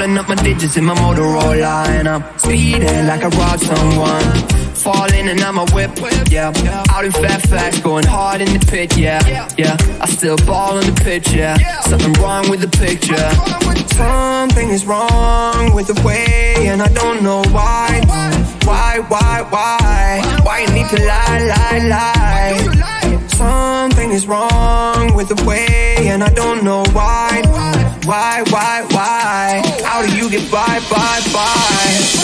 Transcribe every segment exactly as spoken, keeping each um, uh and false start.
counting up my digits in my Motorola, and I'm speeding like I robbed someone. Falling and I'm a whip, yeah. Out in Fairfax, going hard in the pit, yeah, yeah. I still ball on the pitch, yeah. Something wrong with the picture. Something is wrong with the way, and I don't know why. Why, why, why? Why you need to lie, lie, lie? Something is wrong with the way, and I don't know why. Why, why, why? How do you get by, by, by?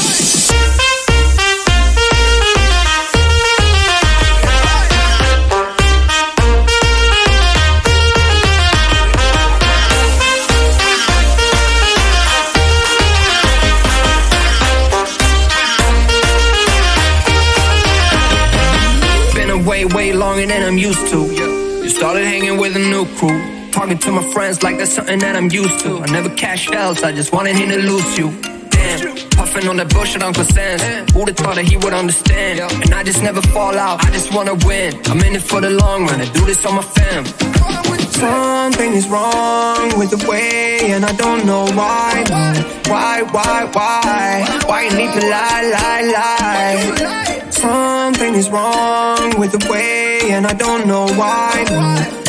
Way, way longer than I'm used to. You started hanging with a new crew, talking to my friends like that's something that I'm used to. I never cash outs, I just wanted him to lose you. Damn, puffing on that bullshit Uncle Sam. Who'd have thought that he would understand? And I just never fall out, I just wanna win. I'm in it for the long run, I do this on my fam. Something is wrong with the way, and I don't know why. Why, why, why? Why you need to lie, lie, lie? Something is wrong with the way, and I don't know why.